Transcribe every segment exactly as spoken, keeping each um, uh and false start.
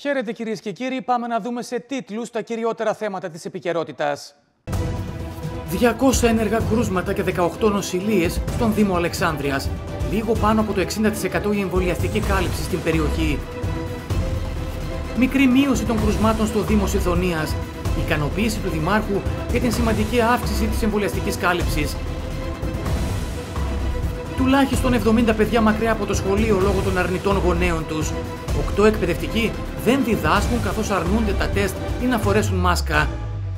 Χαίρετε κυρίες και κύριοι, πάμε να δούμε σε τίτλους τα κυριότερα θέματα της επικαιρότητας. διακόσια ένεργα κρούσματα και δεκαοκτώ νοσηλίες στον Δήμο Αλεξάνδρειας. Λίγο πάνω από το εξήντα τοις εκατό η εμβολιαστική κάλυψη στην περιοχή. Μικρή μείωση των κρουσμάτων στο Δήμο Σιδωνίας. Ικανοποίηση του Δημάρχου για την σημαντική αύξηση της εμβολιαστικής κάλυψης. Τουλάχιστον εβδομήντα παιδιά μακριά από το σχολείο λόγω των αρνητών γονέων τους. οκτώ εκπαιδευτικοί δεν διδάσκουν καθώς αρνούνται τα τεστ ή να φορέσουν μάσκα.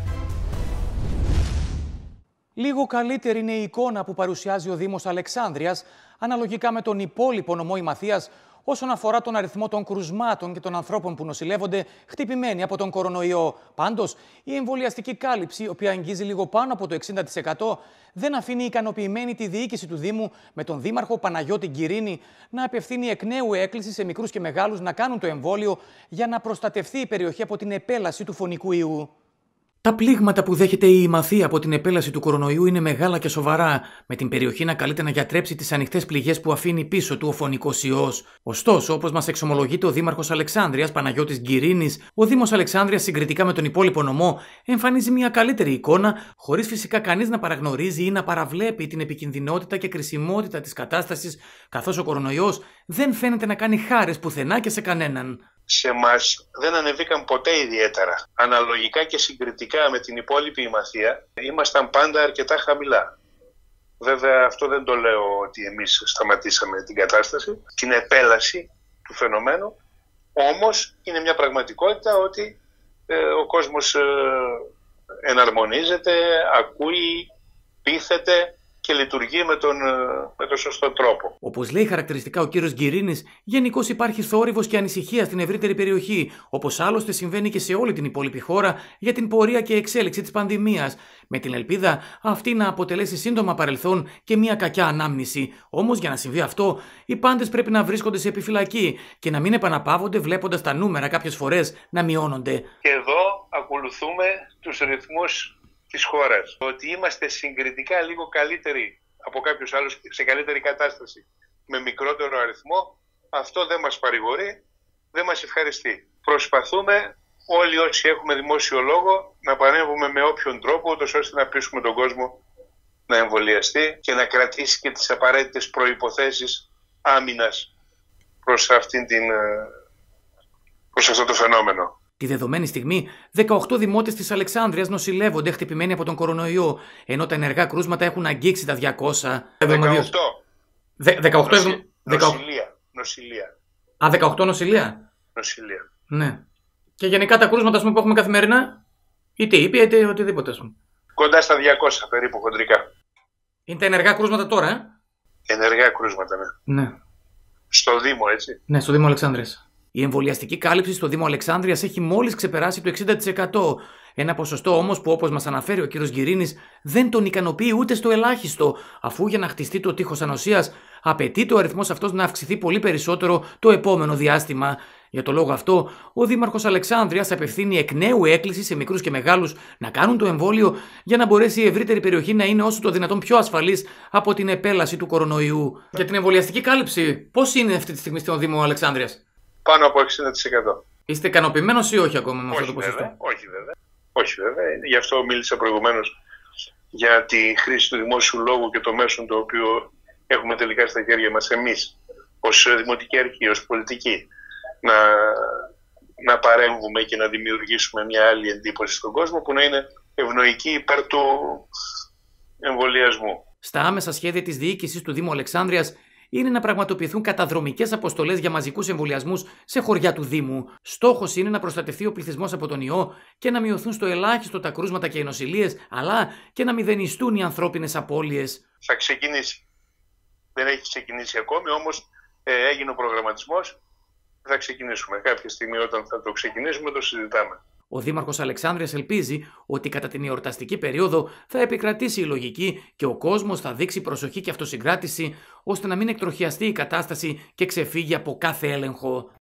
Λίγο καλύτερη είναι η εικόνα που παρουσιάζει ο Δήμος Αλεξάνδρειας αναλογικά με τον υπόλοιπο νομό Ημαθίας όσον αφορά τον αριθμό των κρουσμάτων και των ανθρώπων που νοσηλεύονται χτυπημένοι από τον κορονοϊό. Πάντως, η εμβολιαστική κάλυψη, η οποία αγγίζει λίγο πάνω από το εξήντα τοις εκατό, δεν αφήνει ικανοποιημένη τη διοίκηση του Δήμου με τον Δήμαρχο Παναγιώτη Γκυρίνη να απευθύνει εκ νέου έκκληση σε μικρούς και μεγάλους να κάνουν το εμβόλιο για να προστατευτεί η περιοχή από την επέλαση του φωνικού ιού. Τα πλήγματα που δέχεται η Ημαθία από την επέλαση του κορονοϊού είναι μεγάλα και σοβαρά, με την περιοχή να καλείται να γιατρέψει τις ανοιχτές πληγές που αφήνει πίσω του ο φωνικός ιός. Ωστόσο, όπως μας εξομολογείται ο Δήμαρχος Αλεξάνδρειας Παναγιώτης Γκυρίνης, ο Δήμος Αλεξάνδρειας συγκριτικά με τον υπόλοιπο νομό εμφανίζει μια καλύτερη εικόνα, χωρίς φυσικά κανείς να παραγνωρίζει ή να παραβλέπει την επικινδυνότητα και κρισιμότητα της κατάστασης, καθώς ο κορονοϊός δεν φαίνεται να κάνει χάρες πουθενά και σε κανέναν. Σε εμάς δεν ανεβήκαν ποτέ ιδιαίτερα. Αναλογικά και συγκριτικά με την υπόλοιπη Ημαθία, ήμασταν πάντα αρκετά χαμηλά. Βέβαια αυτό δεν το λέω ότι εμείς σταματήσαμε την κατάσταση, την επέλαση του φαινομένου, όμως είναι μια πραγματικότητα ότι ε, ο κόσμος ε, εναρμονίζεται, ακούει, πείθεται και λειτουργεί με τον, με τον σωστό τρόπο. Όπως λέει χαρακτηριστικά ο κύριος Γκυρίνης, γενικώς υπάρχει θόρυβος και ανησυχία στην ευρύτερη περιοχή, όπως άλλωστε συμβαίνει και σε όλη την υπόλοιπη χώρα για την πορεία και εξέλιξη της πανδημίας, με την ελπίδα αυτή να αποτελέσει σύντομα παρελθόν και μια κακιά ανάμνηση. Όμως για να συμβεί αυτό, οι πάντες πρέπει να βρίσκονται σε επιφυλακή και να μην επαναπαύονται βλέποντας τα νούμερα κάποιες φορές να μειώνονται. Και εδώ ακολουθούμε τους ρυθμούς της χώρας. Ότι είμαστε συγκριτικά λίγο καλύτεροι από κάποιους άλλους, σε καλύτερη κατάσταση, με μικρότερο αριθμό, αυτό δεν μας παρηγορεί, δεν μας ευχαριστεί. Προσπαθούμε όλοι όσοι έχουμε δημόσιο λόγο να παρέμβουμε με όποιον τρόπο, ούτως ώστε να πείσουμε τον κόσμο να εμβολιαστεί και να κρατήσει και τις απαραίτητες προϋποθέσεις άμυνας προς, αυτήν την, προς αυτό το φαινόμενο. Τη δεδομένη στιγμή, δεκαοκτώ δημότες της Αλεξάνδρειας νοσηλεύονται χτυπημένοι από τον κορονοϊό, ενώ τα ενεργά κρούσματα έχουν αγγίξει τα διακόσια. δεκαοκτώ. Δε, δεκαοκτώ Νοση, νοσηλεία. Νοσηλεία. Α, δεκαοκτώ νοσηλεία. Νοσηλεία. Ναι. Και γενικά τα κρούσματα πούμε, που έχουμε καθημερινά, είτε ήπια είτε οτιδήποτε. Ας πούμε. Κοντά στα διακόσια περίπου χοντρικά. Είναι τα ενεργά κρούσματα τώρα, ε? Ενεργά κρούσματα, ναι. Ναι. Στο Δήμο, έτσι. Ναι, στο Δήμο Αλεξάνδρειας. Η εμβολιαστική κάλυψη στο Δήμο Αλεξάνδρειας έχει μόλις ξεπεράσει το εξήντα τοις εκατό. Ένα ποσοστό όμως που, όπως μας αναφέρει ο κύριος Γκυρίνης, δεν τον ικανοποιεί ούτε στο ελάχιστο, αφού για να χτιστεί το τείχος ανοσίας απαιτείται ο αριθμός αυτός να αυξηθεί πολύ περισσότερο το επόμενο διάστημα. Για το λόγο αυτό, ο Δήμαρχος Αλεξάνδρειας απευθύνει εκ νέου έκκληση σε μικρούς και μεγάλους να κάνουν το εμβόλιο για να μπορέσει η ευρύτερη περιοχή να είναι όσο το δυνατόν πιο ασφαλής από την επέλαση του κορονοϊού. Για την εμβολιαστική κάλυψη, πώς είναι αυτή τη στιγμή στο Δήμο Αλεξάνδρειας? Πάνω από εξήντα τοις εκατό. Είστε ικανοποιημένος ή όχι ακόμα με αυτό όχι, το ποσοστό? Βέβαια, όχι βέβαια. Όχι βέβαια. Γι' αυτό μίλησα προηγουμένως για τη χρήση του δημόσιου λόγου και το μέσον το οποίο έχουμε τελικά στα χέρια μας εμείς ως δημοτική αρχή, ως πολιτική, να, να παρέμβουμε και να δημιουργήσουμε μια άλλη εντύπωση στον κόσμο που να είναι ευνοϊκή υπέρ του εμβολιασμού. Στα άμεσα σχέδια της διοίκησης του Δήμου Αλεξάνδρειας είναι να πραγματοποιηθούν καταδρομικές αποστολές για μαζικούς εμβολιασμούς σε χωριά του Δήμου. Στόχος είναι να προστατευτεί ο πληθυσμός από τον ιό και να μειωθούν στο ελάχιστο τα κρούσματα και οι νοσηλίες, αλλά και να μηδενιστούν οι ανθρώπινες απώλειες. Θα ξεκινήσει. Δεν έχει ξεκινήσει ακόμη, όμως ε, έγινε ο προγραμματισμός. Θα ξεκινήσουμε. Κάποια στιγμή όταν θα το ξεκινήσουμε το συζητάμε. Ο Δήμαρχος Αλεξάνδρειας ελπίζει ότι κατά την εορταστική περίοδο θα επικρατήσει η λογική και ο κόσμος θα δείξει προσοχή και αυτοσυγκράτηση ώστε να μην εκτροχιαστεί η κατάσταση και ξεφύγει από κάθε έλεγχο.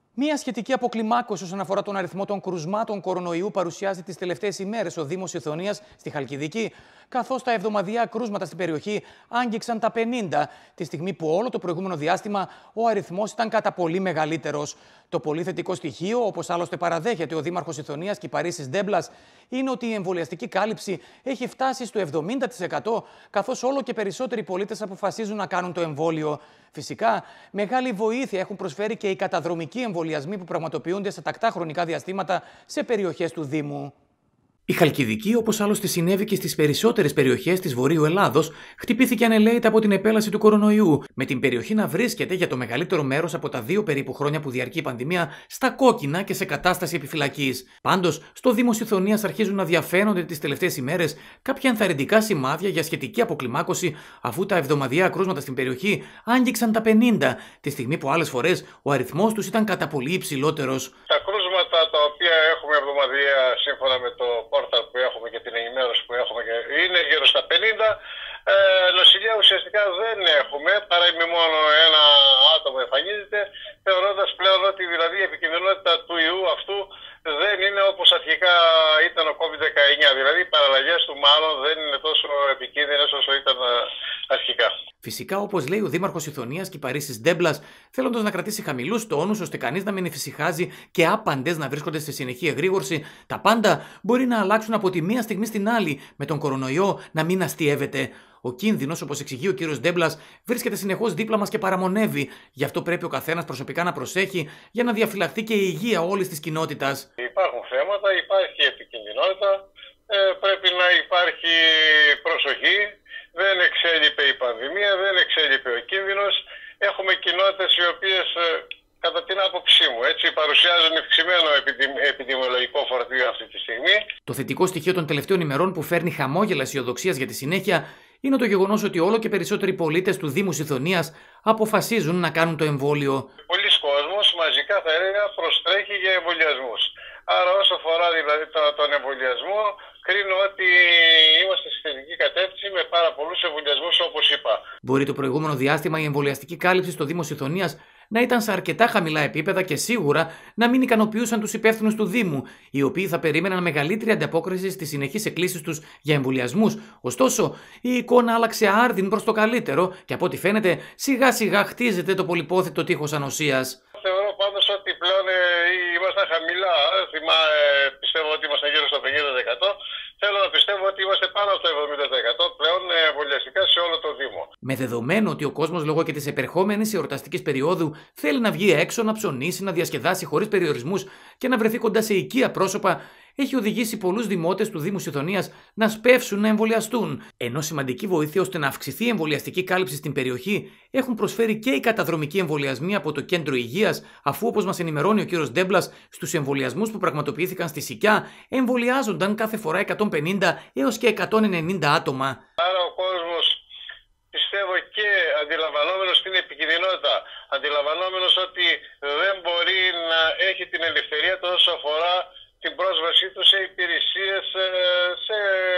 Μία σχετική αποκλιμάκωση όσον αφορά τον αριθμό των κρουσμάτων κορονοϊού παρουσιάζει τις τελευταίες ημέρες ο Δήμος Ιθωνίας στη Χαλκιδική, καθώς τα εβδομαδιαία κρούσματα στην περιοχή άγγιξαν τα πενήντα, τη στιγμή που όλο το προηγούμενο διάστημα ο αριθμός ήταν κατά πολύ μεγαλύτερος. Το πολύ θετικό στοιχείο, όπως άλλωστε παραδέχεται ο Δήμαρχος Ιθωνίας Κυπαρίσης Ντέμπλας, είναι ότι η εμβολιαστική κάλυψη έχει φτάσει στο εβδομήντα τοις εκατό, καθώς όλο και περισσότεροι πολίτες αποφασίζουν να κάνουν το εμβόλιο. Φυσικά, μεγάλη βοήθεια έχουν προσφέρει και οι καταδρομικοί εμβολιασμοί που πραγματοποιούνται σε τακτά χρονικά διαστήματα σε περιοχές του Δήμου. Η Χαλκιδική, όπως άλλωστε συνέβη και στις περισσότερες περιοχές της Βορείου Ελλάδος, χτυπήθηκε ανελαίητα από την επέλαση του κορονοϊού, με την περιοχή να βρίσκεται για το μεγαλύτερο μέρος από τα δύο περίπου χρόνια που διαρκεί η πανδημία στα κόκκινα και σε κατάσταση επιφυλακής. Πάντως, στο Δήμο Ιθωνίας αρχίζουν να διαφαίνονται τις τελευταίες ημέρες κάποια ενθαρρυντικά σημάδια για σχετική αποκλιμάκωση, αφού τα εβδομαδιαία κρούσματα στην περιοχή άγγιξαν τα πενήντα, τη στιγμή που άλλες φορές ο αριθμός τους ήταν κατά πολύ υψηλότερος. Τα κρούσματα τα οποία έχουμε εβδομαδιαία σύμφωνα με το πόρταλ που έχουμε και την ενημέρωση που έχουμε είναι γύρω στα πενήντα. Ε, νοσηλεία ουσιαστικά δεν έχουμε, παρά μόνο ένα άτομο εμφανίζεται, θεωρώντας πλέον ότι δηλαδή η επικινδυνότητα του ιού αυτού δεν είναι όπως αρχικά ήταν ο κόβιντ δεκαεννιά. Δηλαδή οι παραλλαγές του μάλλον δεν είναι τόσο επικίνδυνες όσο ήταν αρχικά. Φυσικά, όπως λέει ο Δήμαρχος Ιθωνίας Κυπαρίσης Ντέμπλας, θέλοντας να κρατήσει χαμηλούς τόνους ώστε κανείς να μην εφησυχάζει και άπαντες να βρίσκονται σε συνεχή εγρήγορση, τα πάντα μπορεί να αλλάξουν από τη μία στιγμή στην άλλη, με τον κορονοϊό να μην αστιεύεται. Ο κίνδυνος, όπως εξηγεί ο κύριος Ντέμπλας, βρίσκεται συνεχώς δίπλα μας και παραμονεύει. Γι' αυτό πρέπει ο καθένας προσωπικά να προσέχει για να διαφυλαχθεί και η υγεία όλης της κοινότητας. Υπάρχουν θέματα, υπάρχει επικινδυνότητα, ε, πρέπει να υπάρχει προσοχή. Δεν εξέλιπε η πανδημία, δεν εξέλιπε ο κίνδυνος. Έχουμε κοινότητες οι οποίες, κατά την άποψή μου, έτσι, παρουσιάζουν ευξημένο επιδημιολογικό φορτίο αυτή τη στιγμή. Το θετικό στοιχείο των τελευταίων ημερών που φέρνει χαμόγελα αισιοδοξίας για τη συνέχεια είναι το γεγονός ότι όλο και περισσότεροι πολίτες του Δήμου Ιθωνίας αποφασίζουν να κάνουν το εμβόλιο. Πολλοί κόσμος μαζικά, θα έλεγα, προστρέχει για εμβολιασμούς. Άρα, όσο αφορά δηλαδή τον εμβολιασμό, κρίνω ότι είμαστε στη θετική κατεύθυνση με πάρα πολλούς εμβολιασμούς, όπως είπα. Μπορεί το προηγούμενο διάστημα η εμβολιαστική κάλυψη στο Δήμο Ιθωνίας να ήταν σε αρκετά χαμηλά επίπεδα και σίγουρα να μην ικανοποιούσαν τους υπεύθυνους του Δήμου, οι οποίοι θα περίμεναν μεγαλύτερη ανταπόκριση στις συνεχείς εκκλήσεις τους για εμβολιασμούς. Ωστόσο, η εικόνα άλλαξε άρδιν προς το καλύτερο και από ό,τι φαίνεται σιγά σιγά χτίζεται το πολυπόθητο τείχος ανοσίας. Θεωρώ πάντως ότι πλέον ε, ήμασταν χαμηλά. Θυμά, ε, πιστεύω ότι ήμασταν γύρω στο πενήντα τοις εκατό. Θέλω να πιστεύω ότι είμαστε πάνω από το εβδομήντα τοις εκατό πλέον εμβολιαστικά σε όλο το Δήμο. Με δεδομένο ότι ο κόσμος λόγω και της επερχόμενης εορταστικής περίοδου θέλει να βγει έξω, να ψωνίσει, να διασκεδάσει χωρίς περιορισμούς και να βρεθεί κοντά σε οικεία πρόσωπα, έχει οδηγήσει πολλούς δημότες του Δήμου Ιθωνίας να σπεύσουν να εμβολιαστούν. Ενώ σημαντική βοήθεια ώστε να αυξηθεί η εμβολιαστική κάλυψη στην περιοχή έχουν προσφέρει και οι καταδρομικοί εμβολιασμοί από το Κέντρο Υγείας, αφού, όπως μας ενημερώνει ο κύριος Ντέμπλας, στους εμβολιασμούς που πραγματοποιήθηκαν στη Σικιά εμβολιάζονταν κάθε φορά εκατόν πενήντα έως και εκατόν ενενήντα άτομα. Άρα ο κόσμος, πιστεύω, και αντιλαμβανόμενος την επικινδυνότητα, αντιλαμβανόμενος ότι δεν μπορεί να έχει την ελευθερία τόσο αφορά την πρόσβασή του σε υπηρεσίες, σε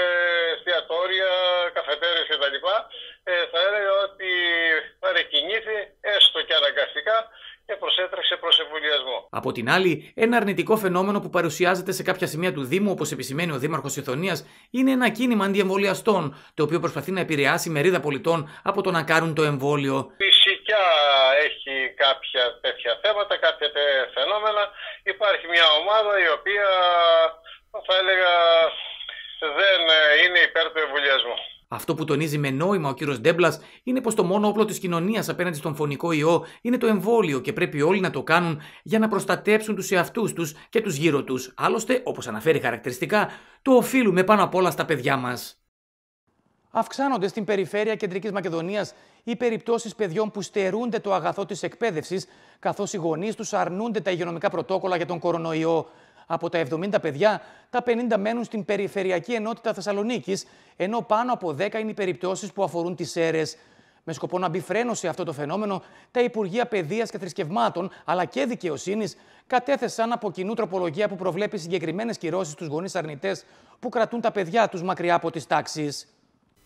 εστιατόρια, καφετέρειες κτλ. Ε, θα έλεγα ότι παρεκκινήθη, έστω και αναγκαστικά, και προσέτρεξε προς εμβολιασμό. Από την άλλη, ένα αρνητικό φαινόμενο που παρουσιάζεται σε κάποια σημεία του Δήμου, όπως επισημαίνει ο Δήμαρχος Ιθωνίας, είναι ένα κίνημα αντιεμβολιαστών, το οποίο προσπαθεί να επηρεάσει μερίδα πολιτών από το να κάνουν το εμβόλιο. Φυσικά έχει κάποια τέτοια θέματα, κάποια τέτοια φαινόμενα. Υπάρχει μια ομάδα η οποία, θα έλεγα, δεν είναι υπέρ του εμβολιασμού. Αυτό που τονίζει με νόημα ο κύριος Ντέμπλας είναι πως το μόνο όπλο της κοινωνίας απέναντι στον φωνικό ιό είναι το εμβόλιο και πρέπει όλοι να το κάνουν για να προστατέψουν τους εαυτούς τους και τους γύρω τους. Άλλωστε, όπως αναφέρει χαρακτηριστικά, το οφείλουμε πάνω απ' όλα στα παιδιά μας. Αυξάνονται στην περιφέρεια Κεντρικής Μακεδονίας οι περιπτώσεις παιδιών που στερούνται το αγαθό της εκπαίδευσης, καθώς οι γονείς τους αρνούνται τα υγειονομικά πρωτόκολλα για τον κορονοϊό. Από τα εβδομήντα παιδιά, τα πενήντα μένουν στην Περιφερειακή Ενότητα Θεσσαλονίκης, ενώ πάνω από δέκα είναι οι περιπτώσεις που αφορούν τις ΣΕΡΕΣ. Με σκοπό να μπει φρένο σε αυτό το φαινόμενο, τα Υπουργεία Παιδείας και Θρησκευμάτων αλλά και Δικαιοσύνης κατέθεσαν από κοινού τροπολογία που προβλέπει συγκεκριμένες κυρώσεις στους γονείς αρνητές που κρατούν τα παιδιά τους μακριά από τις τάξεις.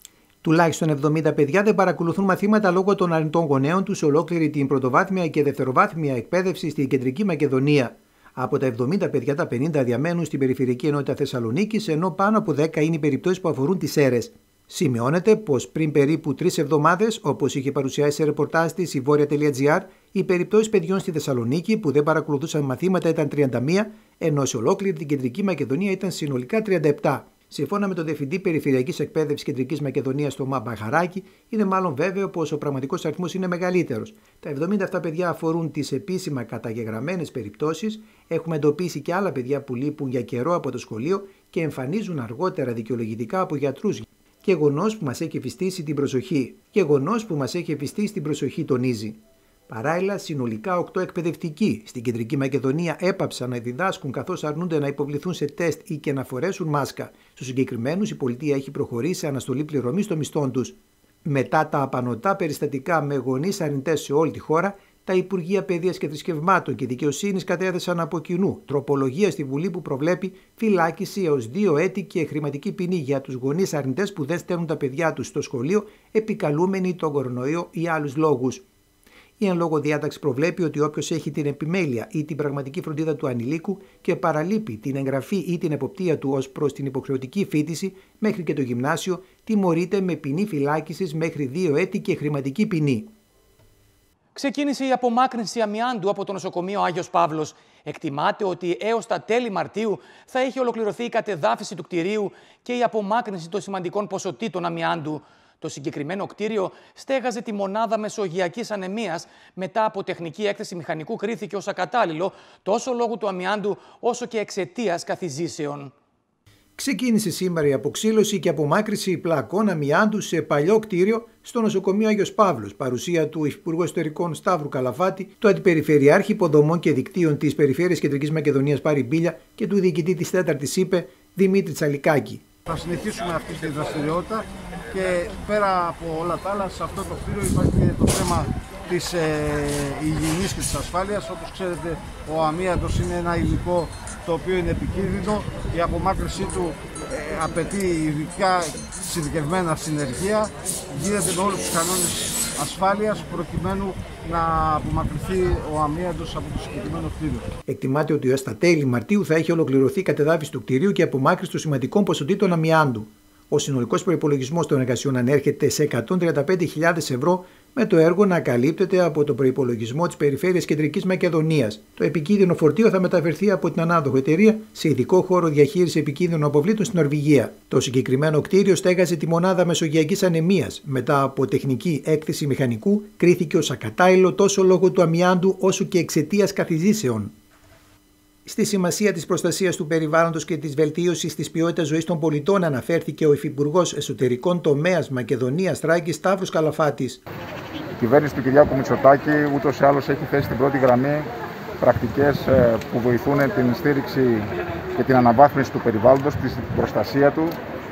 Τουλάχιστον εβδομήντα παιδιά δεν παρακολουθούν μαθήματα λόγω των αρνητών γονέων τους σε ολόκληρη την πρωτοβάθμια και δευτεροβάθμια εκπαίδευση στην Κεντρική Μακεδονία. Από τα εβδομήντα παιδιά, τα πενήντα διαμένουν στην Περιφερειακή Ενότητα Θεσσαλονίκης, ενώ πάνω από δέκα είναι οι περιπτώσεις που αφορούν τις αίρες. Σημειώνεται πως πριν περίπου τρεις εβδομάδες, όπως είχε παρουσιάσει σε ρεπορτάζ της η Βόρεια.gr, οι περιπτώσεις παιδιών στη Θεσσαλονίκη που δεν παρακολουθούσαν μαθήματα ήταν τριάντα μία, ενώ σε ολόκληρη την Κεντρική Μακεδονία ήταν συνολικά τριάντα επτά. Σύμφωνα με τον Διευθυντή Περιφερειακής Εκπαίδευσης Κεντρικής Μακεδονίας, τον Μπαχαράκη, είναι μάλλον βέβαιο πως ο πραγματικός αριθμός είναι μεγαλύτερος. Τα εβδομήντα επτά παιδιά αφορούν τις επίσημα καταγεγραμμένες περιπτώσεις. Έχουμε εντοπίσει και άλλα παιδιά που λείπουν για καιρό από το σχολείο και εμφανίζουν αργότερα δικαιολογητικά από γιατρούς. Γεγονός που μας έχει εφιστήσει την προσοχή. Γεγονός που μας έχει εφιστήσει την προσοχή, τονίζει. Παράλληλα, συνολικά οκτώ εκπαιδευτικοί στην Κεντρική Μακεδονία έπαψαν να διδάσκουν καθώς αρνούνται να υποβληθούν σε τεστ ή και να φορέσουν μάσκα. Στους συγκεκριμένους, η πολιτεία έχει προχωρήσει σε αναστολή πληρωμής των μισθών τους. Μετά τα απανωτά περιστατικά με γονείς αρνητές σε όλη τη χώρα, τα Υπουργεία Παιδείας και Θρησκευμάτων και Δικαιοσύνης κατέθεσαν από κοινού τροπολογία στη Βουλή που προβλέπει φυλάκιση έως δύο έτη και χρηματική ποινή για τους γονείς αρνητές που δεν στέλνουν τα παιδιά τους στο σχολείο επικαλούμενοι τον κορονοϊό ή άλλους λόγους. Η εν λόγω διάταξη προβλέπει ότι όποιος έχει την επιμέλεια ή την πραγματική φροντίδα του ανηλίκου και παραλείπει την εγγραφή ή την εποπτεία του ως προς την υποχρεωτική φοιτηση μέχρι και το γυμνάσιο, τιμωρείται με ποινή φυλάκισης μέχρι δύο έτη και χρηματική ποινή. Ξεκίνησε η απομάκρυνση αμοιάντου από το νοσοκομείο Άγιος Παύλος. Εκτιμάται ότι έως τα τέλη Μαρτίου θα έχει ολοκληρωθεί η κατεδάφιση του κτηρίου και η απομάκρυνση των σημαντικών ποσοτήτων αμοιάντου. Το συγκεκριμένο κτίριο στέγαζε τη μονάδα μεσογειακής ανεμίας. Μετά από τεχνική έκθεση μηχανικού κρίθηκε ως ακατάλληλο τόσο λόγω του αμοιάντου όσο και εξαιτίας καθιζήσεων. Ξεκίνησε σήμερα η αποξήλωση και απομάκρυνση πλακών αμοιάντου σε παλιό κτίριο στο νοσοκομείο Άγιος Παύλος, παρουσία του Υφυπουργού Εσωτερικών Σταύρου Καλαφάτη, του Αντιπεριφερειάρχη Υποδομών και Δικτύων της Περιφέρειας Κεντρικής Μακεδονίας Πάρη Μπίλια και του Διοικητή της τέταρτης ΥΠΕ Δημήτρη Τσαλικάκη. Θα συνεχίσουμε αυτή τη δραστηριότητα και πέρα από όλα τα άλλα, σε αυτό το κτίριο υπάρχει και το θέμα της ε, υγιεινής και της ασφάλειας. Όπως ξέρετε, ο αμίαντος είναι ένα υλικό το οποίο είναι επικίνδυνο. Η απομάκρυνσή του ε, απαιτεί ειδικά συνδικευμένα συνεργεία. Γίνεται με όλους τους κανόνες ασφάλειας προκειμένου να απομακρυνθεί ο αμίαντος από το συγκεκριμένο κτίριο. Εκτιμάται ότι έως τα τέλη Μαρτίου θα έχει ολοκληρωθεί η κατεδάφιση του κτηρίου και απομάκρυνση των σημαντικών ποσοτήτων αμοιάντου. Ο συνολικός προϋπολογισμός των εργασιών ανέρχεται σε εκατόν τριάντα πέντε χιλιάδες ευρώ, με το έργο να καλύπτεται από τον προϋπολογισμό της Περιφέρειας Κεντρικής Μακεδονίας. Το επικίνδυνο φορτίο θα μεταφερθεί από την ανάδοχο εταιρεία σε ειδικό χώρο διαχείριση επικίνδυνων αποβλήτων στην Νορβηγία. Το συγκεκριμένο κτίριο στέγαζε τη μονάδα μεσογειακής ανεμίας. Μετά από τεχνική έκθεση μηχανικού, κρίθηκε ως ακατάλληλο τόσο λόγω του αμοιάντου όσο και εξαιτίας καθιζήσεων. Στη σημασία της προστασίας του περιβάλλοντος και της βελτίωσης της ποιότητας ζωής των πολιτών αναφέρθηκε ο Υφυπουργός Εσωτερικών Τομέας Μακεδονίας Θράκης Σταύρος Καλαφάτης. Η κυβέρνηση του Κυριάκου Μητσοτάκη ούτως ή άλλως έχει θέσει στην πρώτη γραμμή πρακτικές που βοηθούν την στήριξη και την αναβάθμιση του περιβάλλοντος, την προστασία του.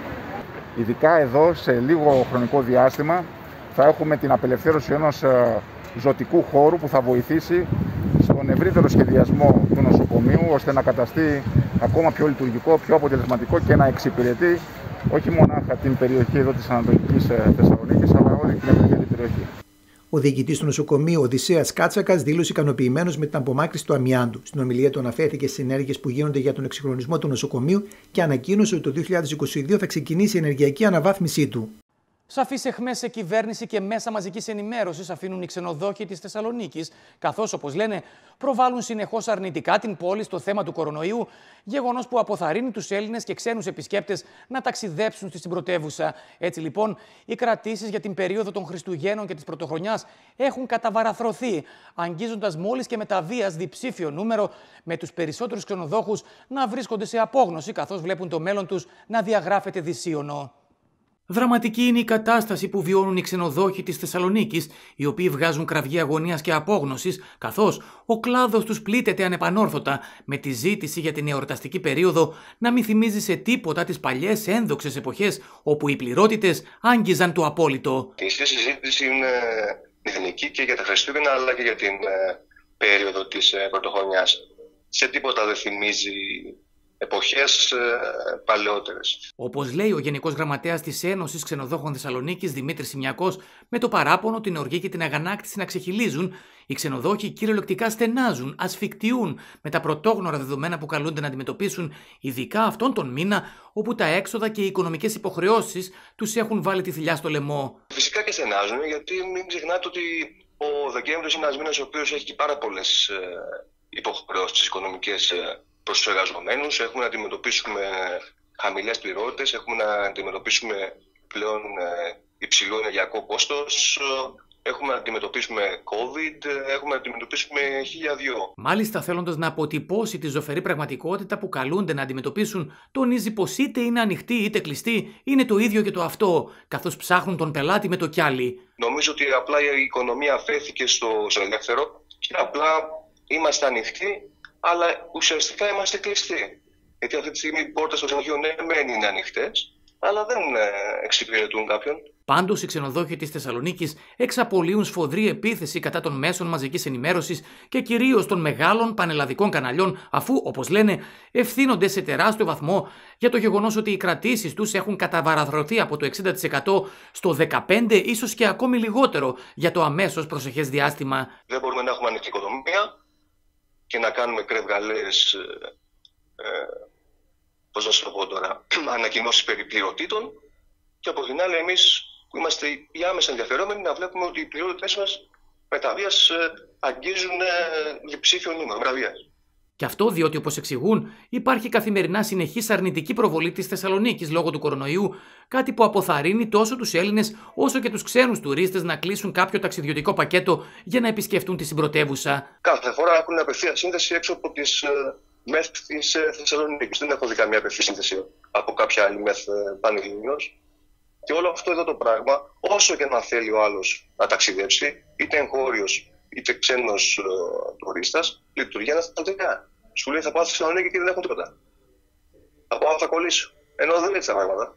Ειδικά εδώ, σε λίγο χρονικό διάστημα, θα έχουμε την απελευθέρωση ενός ζωτικού χώρου που θα βοηθήσει στον ευρύτερο σχεδιασμό του νοσοκομείου, ώστε να καταστεί ακόμα πιο λειτουργικό, πιο αποτελεσματικό και να εξυπηρετεί όχι μονάχα την περιοχή εδώ της Ανατολικής Θεσσαλονίκης, αλλά όλη την ευρύτερη περιοχή. Ο διοικητής του νοσοκομείου Οδυσσέας Κάτσακας δήλωσε ικανοποιημένος με την απομάκρυνση του αμοιάντου. Στην ομιλία του αναφέρθηκε στις ενέργειες που γίνονται για τον εξυγχρονισμό του νοσοκομείου και ανακοίνωσε ότι το δύο χιλιάδες είκοσι δύο θα ξεκινήσει η ενεργειακή αναβάθμισή του. Σαφείς αιχμές σε κυβέρνηση και μέσα μαζικής ενημέρωσης αφήνουν οι ξενοδόχοι της Θεσσαλονίκης, καθώς, όπως λένε, προβάλλουν συνεχώς αρνητικά την πόλη στο θέμα του κορονοϊού, γεγονός που αποθαρρύνει τους Έλληνες και ξένους επισκέπτες να ταξιδέψουν στην πρωτεύουσα. Έτσι λοιπόν, οι κρατήσεις για την περίοδο των Χριστουγέννων και της Πρωτοχρονιάς έχουν καταβαραθρωθεί, αγγίζοντας μόλις και με τα βίας διψήφιο νούμερο, με τους περισσότερους ξενοδόχους να βρίσκονται σε απόγνωση, καθώς βλέπουν το μέλλον τους να διαγράφεται δυσίωνο. Δραματική είναι η κατάσταση που βιώνουν οι ξενοδόχοι της Θεσσαλονίκης, οι οποίοι βγάζουν κραυγή αγωνίας και απόγνωσης, καθώς ο κλάδος τους πλήττεται ανεπανόρθωτα, με τη ζήτηση για την εορταστική περίοδο να μην θυμίζει σε τίποτα τις παλιές ένδοξες εποχές, όπου οι πληρότητες άγγιζαν το απόλυτο. Η συζήτηση είναι εθνική και για τα Χριστούγεννα, αλλά και για την περίοδο της Πρωτοχρονιάς. Σε τίποτα δεν θυμίζει εποχές ε, παλαιότερες. Όπως λέει ο Γενικός Γραμματέας της Ένωσης Ξενοδόχων Θεσσαλονίκης Δημήτρης Σιμιακός, με το παράπονο, την οργή και την αγανάκτηση να ξεχυλίζουν, οι ξενοδόχοι κυριολεκτικά στενάζουν, ασφικτιούν με τα πρωτόγνωρα δεδομένα που καλούνται να αντιμετωπίσουν, ειδικά αυτόν τον μήνα όπου τα έξοδα και οι οικονομικές υποχρεώσεις τους έχουν βάλει τη θηλιά στο λαιμό. Φυσικά και στενάζουν, γιατί μην ξεχνάτε ότι ο Δεκέμβριος είναι ένας μήνας ο οποίος έχει πάρα πολλές ε, υποχρεώσεις οικονομικές ε, προς τους εργαζομένους. Έχουμε να αντιμετωπίσουμε χαμηλές πληρότητες, έχουμε να αντιμετωπίσουμε πλέον ε, υψηλό ενεργειακό κόστος, έχουμε να αντιμετωπίσουμε COVID, έχουμε να αντιμετωπίσουμε χίλια δυο. Μάλιστα, θέλοντας να αποτυπώσει τη ζωφερή πραγματικότητα που καλούνται να αντιμετωπίσουν, τονίζει πως είτε είναι ανοιχτή είτε κλειστή, είναι το ίδιο και το αυτό, καθώς ψάχνουν τον πελάτη με το κιάλι. Νομίζω ότι απλά η οικονομία αφέθηκε στο, στο ελεύθερο και απλά είμαστε ανοιχτοί, αλλά ουσιαστικά είμαστε κλειστοί. Γιατί αυτή τη στιγμή οι πόρτες των ξενοδοχείων ναι, μεν είναι ανοιχτές, αλλά δεν εξυπηρετούν κάποιον. Πάντως, οι ξενοδόχοι της Θεσσαλονίκης εξαπολύουν σφοδρή επίθεση κατά των μέσων μαζικής ενημέρωσης και κυρίως των μεγάλων πανελλαδικών καναλιών, αφού, όπως λένε, ευθύνονται σε τεράστιο βαθμό για το γεγονός ότι οι κρατήσεις τους έχουν καταβαραθρωθεί από το εξήντα τοις εκατό στο δεκαπέντε τοις εκατό, ίσως και ακόμη λιγότερο, για το αμέσως προσεχές διάστημα. Δεν μπορούμε να έχουμε ανοιχτή οικονομία και να κάνουμε κρευγαλαίες, ε, πώς να σου το πω τώρα, ανακοινώσεις περί πληρωτήτων, και από την άλλη εμείς που είμαστε οι άμεσα ενδιαφερόμενοι να βλέπουμε ότι οι πληρωτές μας με τα βίας ε, αγγίζουν ε, διψήφιο νούμερο, βραβείας. Και αυτό διότι, όπως εξηγούν, υπάρχει καθημερινά συνεχής αρνητική προβολή της Θεσσαλονίκης λόγω του κορονοϊού, κάτι που αποθαρρύνει τόσο τους Έλληνες όσο και τους ξένους τουρίστες να κλείσουν κάποιο ταξιδιωτικό πακέτο για να επισκεφτούν τη συμπρωτεύουσα. Κάθε φορά έχουν απευθεία σύνδεση έξω από τις ε, μεθ της ε, Θεσσαλονίκης. Δεν έχω δει καμία απευθεία σύνδεση από κάποια άλλη μεθ ε, πανελληνίως. Και όλο αυτό εδώ το πράγμα, όσο και να θέλει ο άλλος να ταξιδέψει, είτε εγχώριος είτε ξένος ε, τουρίστας, λειτουργεί ανασταλτικά. Σου λέει θα πάω στη Θεσσαλονίκη και δεν έχουν τίποτα. Θα πάω, θα κολλήσω. Ενώ δεν είναι έτσι τα πράγματα.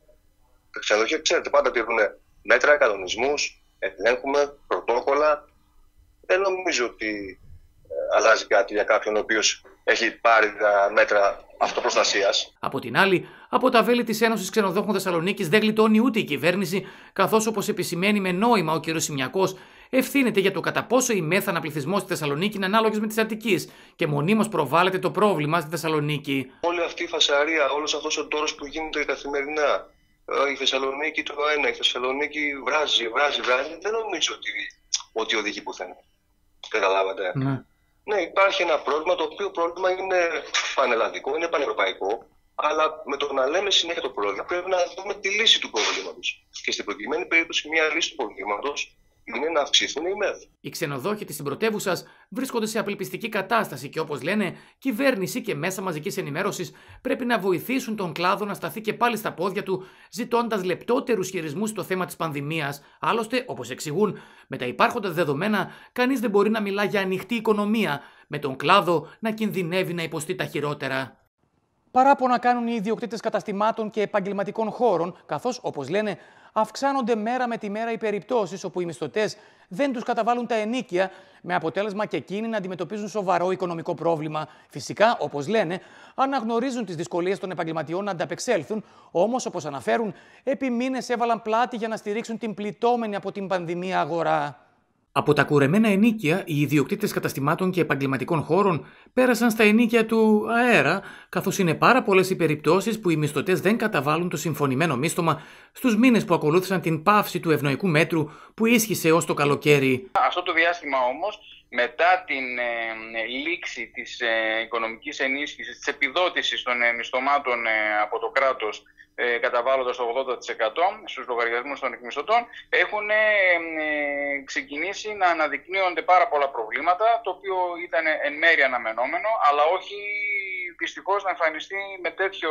Τα ξενοδοχεία, ξέρετε, πάντα τηρούν μέτρα, κανονισμούς, ελέγχουμε, πρωτόκολλα. Δεν νομίζω ότι ε, αλλάζει κάτι για κάποιον ο οποίος έχει πάρει τα μέτρα αυτοπροστασίας. Από την άλλη, από τα βέλη της Ένωσης Ξενοδόχων Θεσσαλονίκης δεν γλιτώνει ούτε η κυβέρνηση, καθώς, όπως επισημαίνει με νόημα ο κ. Σιμιακός, ευθύνεται για το κατά πόσο η μέθ αναπληθυσμός στη Θεσσαλονίκη είναι ανάλογες με τις Αττικής και μονίμως προβάλλεται το πρόβλημα στη Θεσσαλονίκη. Όλη αυτή η φασαρία, όλος αυτός ο τόρος που γίνεται καθημερινά, η Θεσσαλονίκη το ένα, η Θεσσαλονίκη βράζει, βράζει, βράζει, δεν νομίζω ότι, ότι οδηγεί πουθενά. Καταλάβατε. Ναι. Ναι, υπάρχει ένα πρόβλημα, το οποίο πρόβλημα είναι πανελλαδικό, είναι πανευρωπαϊκό, αλλά με το να λέμε συνέχεια το πρόβλημα πρέπει να δούμε τη λύση του προβλήματος. Και στην προκειμένη περίπτωση, μια λύση του προβλήματος είναι να αυξηθούν οι μεθ. Οι ξενοδόχοι της συμπρωτεύουσας βρίσκονται σε απελπιστική κατάσταση και, όπως λένε, κυβέρνηση και μέσα μαζικής ενημέρωσης πρέπει να βοηθήσουν τον κλάδο να σταθεί και πάλι στα πόδια του, ζητώντας λεπτότερους χειρισμούς στο θέμα της πανδημίας. Άλλωστε, όπως εξηγούν, με τα υπάρχοντα δεδομένα, κανείς δεν μπορεί να μιλά για ανοιχτή οικονομία, με τον κλάδο να κινδυνεύει να υποστεί τα χειρότερα. Παράπονα κάνουν οι ιδιοκτήτες καταστημάτων και επαγγελματικών χώρων, καθώς, όπως λένε, αυξάνονται μέρα με τη μέρα οι περιπτώσεις όπου οι μισθωτές δεν τους καταβάλουν τα ενοίκια, με αποτέλεσμα και εκείνοι να αντιμετωπίζουν σοβαρό οικονομικό πρόβλημα. Φυσικά, όπως λένε, αναγνωρίζουν τις δυσκολίες των επαγγελματιών να ανταπεξέλθουν, όμως, όπως αναφέρουν, επί μήνες έβαλαν πλάτη για να στηρίξουν την πληττόμενη από την πανδημία αγορά. Από τα κουρεμένα ενοίκια, οι ιδιοκτήτες καταστημάτων και επαγγελματικών χώρων πέρασαν στα ενοίκια του αέρα, καθώς είναι πάρα πολλές οι περιπτώσεις που οι μισθωτές δεν καταβάλουν το συμφωνημένο μίσθωμα στους μήνες που ακολούθησαν την πάυση του ευνοϊκού μέτρου που ίσχυσε ως το καλοκαίρι. Αυτό το διάστημα όμως, μετά την ε, λήξη της ε, οικονομικής ενίσχυσης, της επιδότησης των ε, μισθωμάτων ε, από το κράτος, ε, καταβάλλοντας το ογδόντα τοις εκατό στους λογαριασμούς των εκμισθωτών, έχουν ε, ε, ξεκινήσει να αναδεικνύονται πάρα πολλά προβλήματα, το οποίο ήταν εν μέρει αναμενόμενο, αλλά όχι δυστυχώς να εμφανιστεί με τέτοιο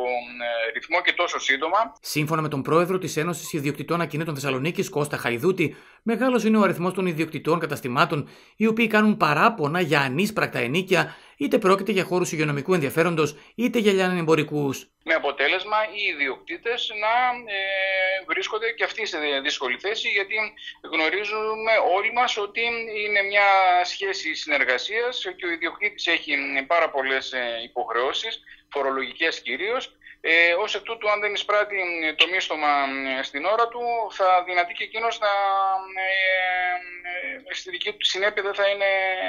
ε, ρυθμό και τόσο σύντομα. Σύμφωνα με τον πρόεδρο της Ένωσης Ιδιοκτητών Ακινήτων Θεσσαλονίκης, Κώστα Χαϊδούτη, Μεγάλος είναι ο αριθμός των ιδιοκτητών καταστημάτων οι οποίοι κάνουν παράπονα για ανίσπρακτα ενοίκια, είτε πρόκειται για χώρους υγειονομικού ενδιαφέροντος, είτε για λιανεμπορικούς. Με αποτέλεσμα οι ιδιοκτήτες να ε, βρίσκονται και αυτοί σε δύσκολη θέση, γιατί γνωρίζουμε όλοι μας ότι είναι μια σχέση συνεργασίας και ο ιδιοκτήτης έχει πάρα πολλές υποχρεώσεις, φορολογικές κυρίως. Ε, ως εκ τούτου, αν δεν εισπράττει το μίστομα στην ώρα του, θα δυνατεί και εκείνος να, ε, στη δική του συνέπεια δεν θα είναι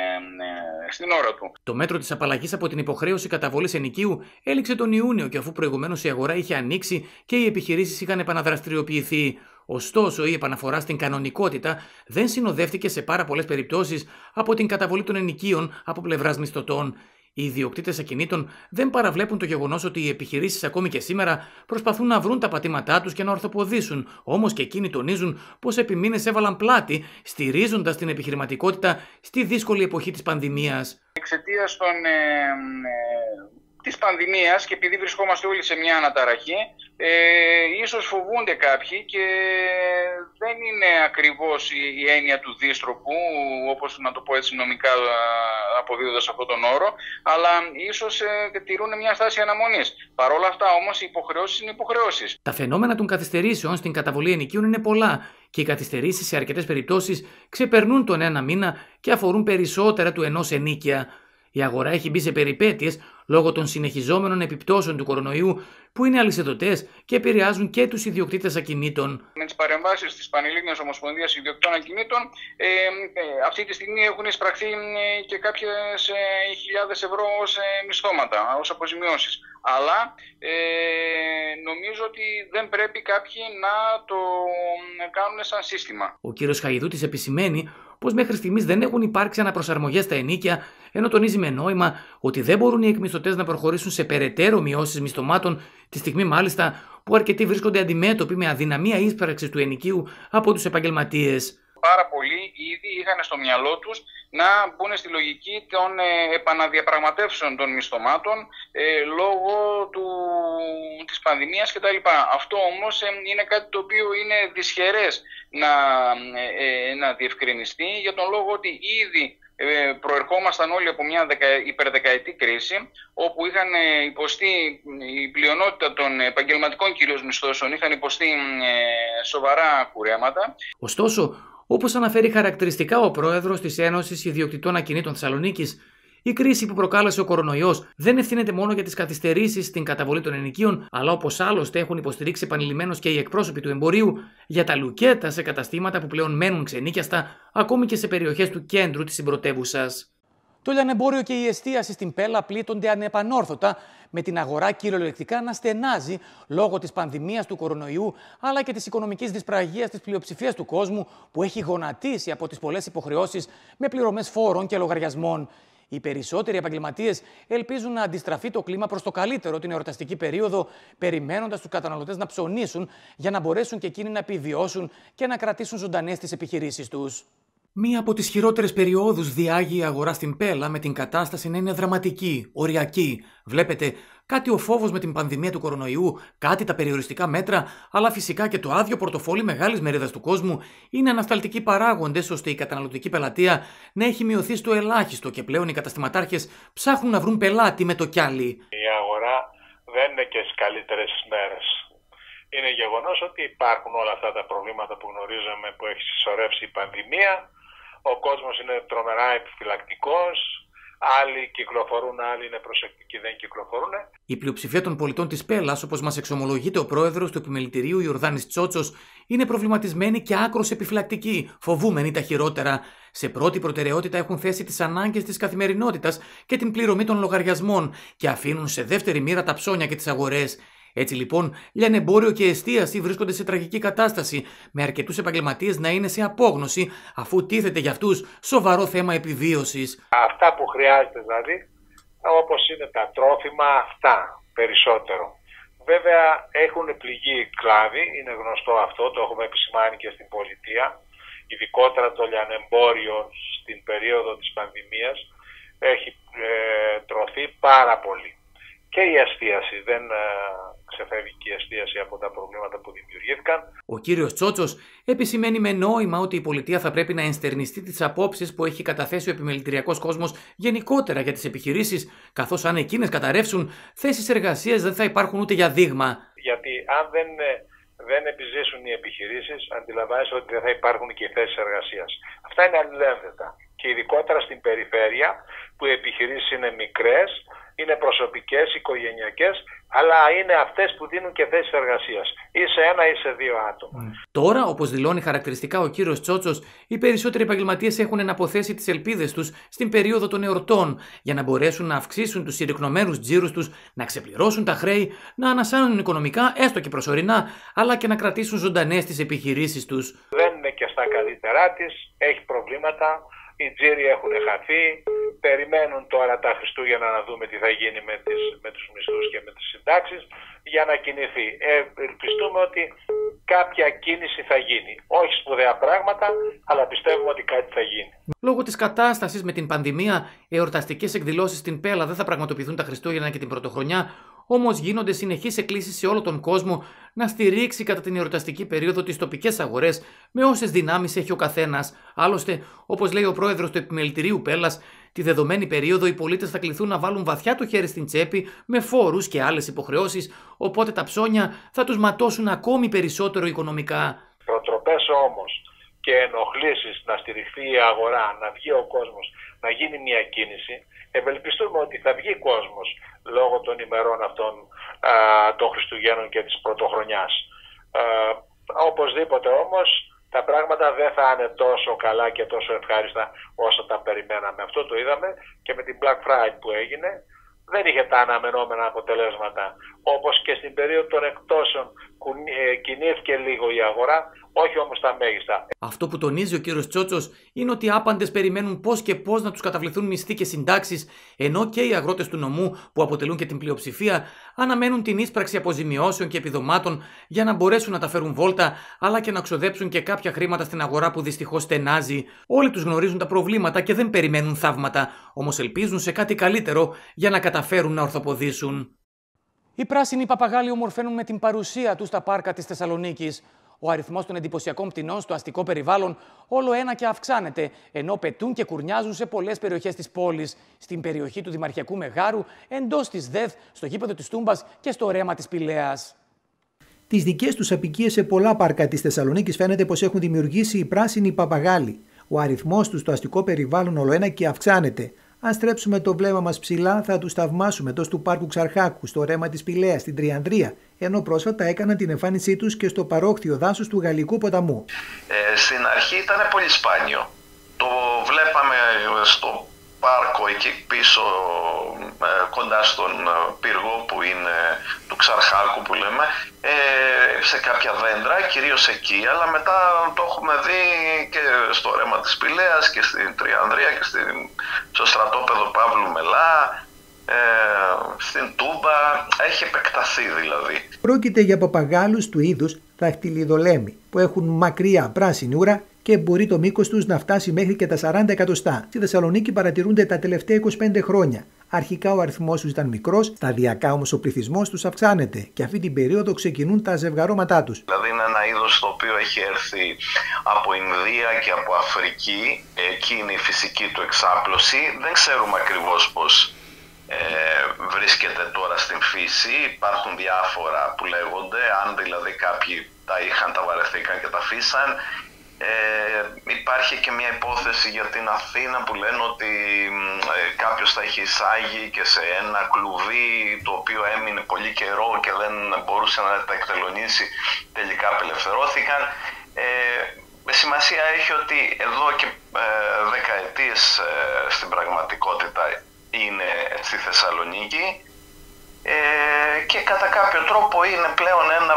ε, στην ώρα του. Το μέτρο της απαλλαγής από την υποχρέωση καταβολής ενοικίου έληξε τον Ιούνιο και αφού προηγουμένως η αγορά είχε ανοίξει και οι επιχειρήσεις είχαν επαναδραστηριοποιηθεί. Ωστόσο, η επαναφορά στην κανονικότητα δεν συνοδεύτηκε σε πάρα πολλές περιπτώσεις από την καταβολή των ενοικίων από πλευράς μισθωτών. Οι ιδιοκτήτες ακινήτων δεν παραβλέπουν το γεγονός ότι οι επιχειρήσεις ακόμη και σήμερα προσπαθούν να βρουν τα πατήματά τους και να ορθοποδήσουν. Όμως και εκείνοι τονίζουν πως επί μήνες έβαλαν πλάτη, στηρίζοντας την επιχειρηματικότητα στη δύσκολη εποχή της πανδημίας. Εξαιτίας των, ε, ε, της πανδημίας και επειδή βρισκόμαστε όλοι σε μια αναταραχή, ε, ίσως φοβούνται κάποιοι και δεν είναι ακριβώς η, η έννοια του δίστροπου, όπως να το πω έτσι νομικά αποδίδοντας αυτόν τον όρο, αλλά ίσως ε, τηρούν μια στάση αναμονής. Παρ' όλα αυτά όμως οι υποχρεώσεις είναι υποχρεώσεις. Τα φαινόμενα των καθυστερήσεων στην καταβολή ενοικίων είναι πολλά και οι καθυστερήσεις σε αρκετές περιπτώσεις ξεπερνούν τον ένα μήνα και αφορούν περισσότερα του ενός ενοίκια. Η αγορά έχει μπει σε περιπέτειες λόγω των συνεχιζόμενων επιπτώσεων του κορονοϊού που είναι αλυσιδωτές και επηρεάζουν και τους ιδιοκτήτες ακινήτων. Με τις παρεμβάσεις της Πανελλήνιας Ομοσπονδίας Ιδιοκτητών Ακινήτων, ε, ε, αυτή τη στιγμή έχουν εισπραχθεί ε, και κάποιες ε, χιλιάδες ευρώ ως ε, μισθώματα, ως αποζημιώσεις. Αλλά ε, νομίζω ότι δεν πρέπει κάποιοι να το κάνουν σαν σύστημα. Ο κύριος Χαϊδούτης επισημαίνει πως μέχρι στιγμής δεν έχουν υπάρξει αναπροσαρμογές στα ενοίκια, ενώ τονίζει με νόημα ότι δεν μπορούν οι εκμισθωτές να προχωρήσουν σε περαιτέρω μειώσεις μισθωμάτων, τη στιγμή μάλιστα που αρκετοί βρίσκονται αντιμέτωποι με αδυναμία ίσπραξης του ενοικίου από τους επαγγελματίες. Πάρα πολλοί ήδη είχαν στο μυαλό τους να μπουν στη λογική των ε, επαναδιαπραγματεύσεων των μισθωμάτων ε, λόγω του, της πανδημίας κτλ. Αυτό όμως ε, είναι κάτι το οποίο είναι δυσχερές να, ε, ε, να διευκρινιστεί, για τον λόγο ότι ήδη ε, προερχόμασταν όλοι από μια δεκα, υπερδεκαετή κρίση, όπου είχαν υποστεί, η πλειονότητα των επαγγελματικών κυρίως μισθώσεων είχαν υποστεί ε, σοβαρά κουρέματα. Ωστόσο, όπως αναφέρει χαρακτηριστικά ο πρόεδρος της Ένωσης Ιδιοκτητών Ακινήτων Θεσσαλονίκης, η κρίση που προκάλεσε ο κορονοϊός δεν ευθύνεται μόνο για τις καθυστερήσεις στην καταβολή των ενοικίων, αλλά όπως άλλωστε έχουν υποστηρίξει επανειλημμένως και οι εκπρόσωποι του εμπορίου, για τα λουκέτα σε καταστήματα που πλέον μένουν ξενίκιαστα, ακόμη και σε περιοχές του κέντρου της συμπρωτεύουσας. Το λιανεμπόριο και η εστίαση στην Πέλα πλήττονται ανεπανόρθωτα, με την αγορά κυριολεκτικά να στενάζει λόγω της πανδημίας του κορονοϊού, αλλά και της οικονομικής δυσπραγίας της πλειοψηφίας του κόσμου που έχει γονατίσει από τις πολλές υποχρεώσεις με πληρωμές φόρων και λογαριασμών. Οι περισσότεροι επαγγελματίες ελπίζουν να αντιστραφεί το κλίμα προς το καλύτερο την εορταστική περίοδο, περιμένοντας τους καταναλωτές να ψωνίσουν για να μπορέσουν και εκείνοι να επιβιώσουν και να κρατήσουν ζωντανές τις επιχειρήσεις τους. Μία από τις χειρότερες περιόδους διάγει η αγορά στην Πέλα, με την κατάσταση να είναι δραματική, οριακή. Βλέπετε, κάτι ο φόβος με την πανδημία του κορονοϊού, κάτι τα περιοριστικά μέτρα, αλλά φυσικά και το άδειο πορτοφόλι μεγάλης μερίδας του κόσμου είναι ανασταλτικοί παράγοντες ώστε η καταναλωτική πελατεία να έχει μειωθεί στο ελάχιστο και πλέον οι καταστηματάρχες ψάχνουν να βρουν πελάτη με το κιάλι. Η αγορά δεν είναι και στις καλύτερες μέρες. Είναι γεγονός ότι υπάρχουν όλα αυτά τα προβλήματα που γνωρίζουμε που έχει συσσωρεύσει η πανδημία. Ο κόσμος είναι τρομερά επιφυλακτικός, άλλοι κυκλοφορούν, άλλοι είναι προσεκτικοί, δεν κυκλοφορούν. Η πλειοψηφία των πολιτών της Πέλας, όπως μας εξομολογείται ο πρόεδρος του επιμελητηρίου Ιορδάνης Τσότσος, είναι προβληματισμένοι και άκρως επιφυλακτικοί, φοβούμενοι τα χειρότερα. Σε πρώτη προτεραιότητα έχουν θέσει τις ανάγκες της καθημερινότητας και την πληρωμή των λογαριασμών και αφήνουν σε δεύτερη μοίρα τα ψώνια και τις αγορές. Έτσι λοιπόν, λιανεμπόριο και εστίαση βρίσκονται σε τραγική κατάσταση, με αρκετούς επαγγελματίες να είναι σε απόγνωση, αφού τίθεται για αυτούς σοβαρό θέμα επιβίωσης. Αυτά που χρειάζεται δηλαδή, όπως είναι τα τρόφιμα, αυτά περισσότερο. Βέβαια έχουν πληγεί κλάδοι, είναι γνωστό αυτό, το έχουμε επισημάνει και στην πολιτεία. Ειδικότερα το λιανεμπόριο στην περίοδο της πανδημίας έχει ε, τρωθεί πάρα πολύ. και η εστίαση. Δεν ε, ξεφεύγει και η εστίαση από τα προβλήματα που δημιουργήθηκαν. Ο κύριος Τσότσος επισημαίνει με νόημα ότι η πολιτεία θα πρέπει να ενστερνιστεί τις απόψεις που έχει καταθέσει ο επιμελητηριακός κόσμος γενικότερα για τις επιχειρήσεις, καθώς αν εκείνες καταρρεύσουν, θέσεις εργασίας δεν θα υπάρχουν ούτε για δείγμα. Γιατί αν δεν, δεν επιζήσουν οι επιχειρήσεις, αντιλαμβάνεσαι ότι δεν θα υπάρχουν και οι θέσεις εργασίας. Αυτά είναι αλληλένδετα. Και ειδικότερα στην περιφέρεια, που οι επιχειρήσεις είναι μικρές, είναι προσωπικές, οικογενειακές, αλλά είναι αυτές που δίνουν και θέσεις εργασίας. Ή σε ένα ή σε δύο άτομα. Mm. Τώρα, όπως δηλώνει χαρακτηριστικά ο κύριος Τσότσος, οι περισσότεροι επαγγελματίες έχουν εναποθέσει τις ελπίδες τους στην περίοδο των εορτών για να μπορέσουν να αυξήσουν τους συρρικνωμένους τζίρους τους, να ξεπληρώσουν τα χρέη, να ανασάνουν οικονομικά, έστω και προσωρινά, αλλά και να κρατήσουν ζωντανές τις επιχειρήσεις τους. Δεν είναι και στα καλύτερά της, έχει προβλήματα. Οι τζίροι έχουν χαθεί, περιμένουν τώρα τα Χριστούγεννα να δούμε τι θα γίνει με, τις, με τους μισθούς και με τις συντάξεις για να κινηθεί. Ε, ελπιστούμε ότι κάποια κίνηση θα γίνει. Όχι σπουδαία πράγματα, αλλά πιστεύουμε ότι κάτι θα γίνει. Λόγω της κατάστασης με την πανδημία, εορταστικές εκδηλώσεις στην Πέλα δεν θα πραγματοποιηθούν τα Χριστούγεννα και την Πρωτοχρονιά. Όμως γίνονται συνεχείς εκκλήσεις σε όλο τον κόσμο να στηρίξει κατά την εορταστική περίοδο τις τοπικές αγορές με όσες δυνάμεις έχει ο καθένας. Άλλωστε, όπως λέει ο πρόεδρος του Επιμελητηρίου Πέλας, τη δεδομένη περίοδο οι πολίτες θα κληθούν να βάλουν βαθιά το χέρι στην τσέπη με φόρους και άλλες υποχρεώσεις, οπότε τα ψώνια θα τους ματώσουν ακόμη περισσότερο οικονομικά. Προτροπές όμως και ενοχλήσεις να στηριχθεί η αγορά, να βγει ο κόσμος, να γίνει μια κίνηση, ευελπιστούμε ότι θα βγει κόσμος λόγω των ημερών αυτών α, των Χριστουγέννων και της Πρωτοχρονιάς. Α, οπωσδήποτε όμως τα πράγματα δεν θα είναι τόσο καλά και τόσο ευχάριστα όσο τα περιμέναμε. Αυτό το είδαμε και με την Black Friday που έγινε. Δεν είχε τα αναμενόμενα αποτελέσματα. Όπως και στην περίοδο των εκτόσεων κινήθηκε λίγο η αγορά, όχι όμως τα μέγιστα. Αυτό που τονίζει ο κύριος Τσότσος είναι ότι οι άπαντες περιμένουν πώς και πώς να τους καταβληθούν μισθοί και συντάξεις, ενώ και οι αγρότες του νομού, που αποτελούν και την πλειοψηφία, αναμένουν την ίσπραξη αποζημιώσεων και επιδομάτων για να μπορέσουν να τα φέρουν βόλτα, αλλά και να ξοδέψουν και κάποια χρήματα στην αγορά που δυστυχώς στενάζει. Όλοι τους γνωρίζουν τα προβλήματα και δεν περιμένουν θαύματα, όμως ελπίζουν σε κάτι καλύτερο για να καταφέρουν να ορθοποδήσουν. Οι πράσινοι παπαγάλοι ομορφαίνουν με την παρουσία τους στα πάρκα της Θεσσαλονίκης. Ο αριθμός των εντυπωσιακών πτηνών στο αστικό περιβάλλον όλο ένα και αυξάνεται, ενώ πετούν και κουρνιάζουν σε πολλές περιοχές της πόλης. Στην περιοχή του Δημαρχιακού Μεγάρου, εντός της ΔΕΘ, στο γήπεδο της Τούμπας και στο ρέμα της Πηλαίας. Τις δικές τους αποικίες σε πολλά πάρκα της Θεσσαλονίκης φαίνεται πως έχουν δημιουργήσει οι πράσινοι παπαγάλοι. Ο αριθμός τους στο αστικό περιβάλλον όλο ένα και αυξάνεται. Αν στρέψουμε το βλέμμα μας ψηλά, θα τους θαυμάσουμε εντός του πάρκου Ξαρχάκου, στο ρέμα της Πηλαίας, στην Τριανδρία, ενώ πρόσφατα έκαναν την εμφάνισή τους και στο παρόκτιο δάσος του Γαλλικού ποταμού. Ε, στην αρχή ήταν πολύ σπάνιο. Το βλέπαμε στο πάρκο εκεί πίσω, ε, κοντά στον πύργο που είναι του Ξαρχάκου που λέμε, ε, σε κάποια δέντρα, κυρίως εκεί, αλλά μετά το έχουμε δει και στο ρέμα της Πηλαίας και στην Τριανδρία και στην, στο στρατόπεδο Παύλου Μελά, ε, στην Τούμπα, έχει επεκταθεί δηλαδή. Πρόκειται για παπαγάλους του είδους δαχτυλιδολέμη, που έχουν μακριά πράσινη ούρα και μπορεί το μήκος τους να φτάσει μέχρι και τα σαράντα εκατοστά. Στη Θεσσαλονίκη παρατηρούνται τα τελευταία είκοσι πέντε χρόνια. Αρχικά ο αριθμός τους ήταν μικρός, σταδιακά όμως ο πληθυσμός τους αυξάνεται και αυτή την περίοδο ξεκινούν τα ζευγαρώματά τους. Δηλαδή είναι ένα είδος το οποίο έχει έρθει από Ινδία και από Αφρική, εκεί είναι η φυσική του εξάπλωση. Δεν ξέρουμε ακριβώς πώς ε, βρίσκεται τώρα στην φύση, υπάρχουν διάφορα που λέγονται, αν δηλαδή κάποιοι τα είχαν, τα βαρεθήκαν και τα αφήσαν. Ε, υπάρχει και μια υπόθεση για την Αθήνα που λένε ότι ε, κάποιος τα είχε εισάγει και σε ένα κλουβί το οποίο έμεινε πολύ καιρό και δεν μπορούσε να τα εκτελονίσει, τελικά απελευθερώθηκαν. Ε, σημασία έχει ότι εδώ και ε, δεκαετίες ε, στην πραγματικότητα είναι στη Θεσσαλονίκη ε, και κατά κάποιο τρόπο είναι πλέον ένα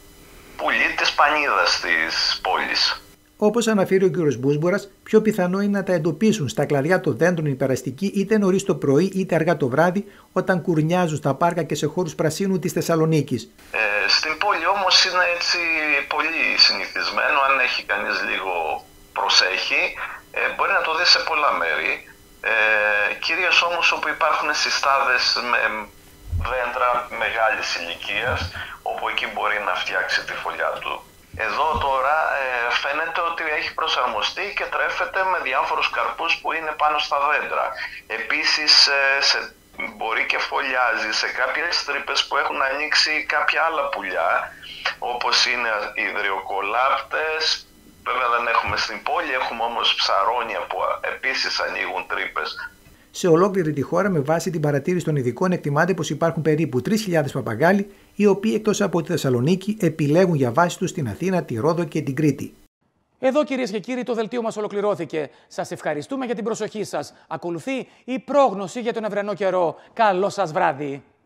πουλί της πανίδας της πόλης. Όπως αναφέρει ο κ. Μπούσμπορας, πιο πιθανό είναι να τα εντοπίσουν στα κλαδιά των δέντρων οι περαστικοί είτε νωρίς το πρωί είτε αργά το βράδυ, όταν κουρνιάζουν στα πάρκα και σε χώρους πρασίνου της Θεσσαλονίκης. Ε, στην πόλη όμως είναι έτσι πολύ συνηθισμένο, αν έχει κανείς λίγο προσέχει, ε, μπορεί να το δει σε πολλά μέρη. Ε, κυρίως όμως όπου υπάρχουν συστάδες με δέντρα μεγάλης ηλικίας, όπου εκεί μπορεί να φτιάξει τη φωλιά του. Εδώ τώρα ε, φαίνεται ότι έχει προσαρμοστεί και τρέφεται με διάφορους καρπούς που είναι πάνω στα δέντρα. Επίσης ε, σε, μπορεί και φωλιάζει σε κάποιες τρύπες που έχουν ανοίξει κάποια άλλα πουλιά, όπως είναι οι υδριοκολάπτες. Βέβαια δεν έχουμε στην πόλη, έχουμε όμως ψαρόνια που επίσης ανοίγουν τρύπες. Σε ολόκληρη τη χώρα, με βάση την παρατήρηση των ειδικών, εκτιμάται πως υπάρχουν περίπου τρεις χιλιάδες παπαγάλοι, οι οποίοι εκτός από τη Θεσσαλονίκη επιλέγουν για βάση τους στην Αθήνα, τη Ρόδο και την Κρήτη. Εδώ, κυρίες και κύριοι, το δελτίο μας ολοκληρώθηκε. Σας ευχαριστούμε για την προσοχή σας. Ακολουθεί η πρόγνωση για τον ευρενό καιρό. Καλό σας βράδυ.